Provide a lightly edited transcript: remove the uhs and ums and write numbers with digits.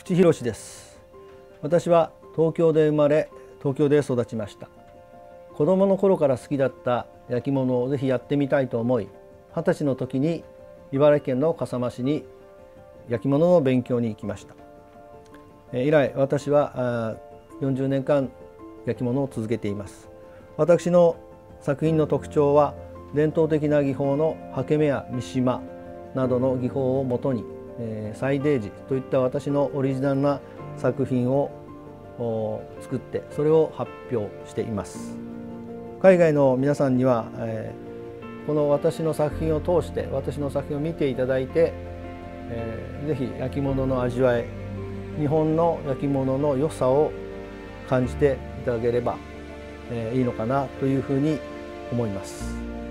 口博です。私は東京で生まれ、東京で育ちました。子供の頃から好きだった焼き物をぜひやってみたいと思い、20歳の時に茨城県の笠間市に焼き物の勉強に行きました。以来私は40年間焼き物を続けています。私の作品の特徴は、伝統的な技法の刷毛目や三島などの技法をもとに、祭泥磁といった私のオリジナルな作品を作って、それを発表しています。海外の皆さんには、この私の作品を通して私の作品を見ていただいて、ぜひ焼き物の味わい、日本の焼き物の良さを感じていただければいいのかなというふうに思います。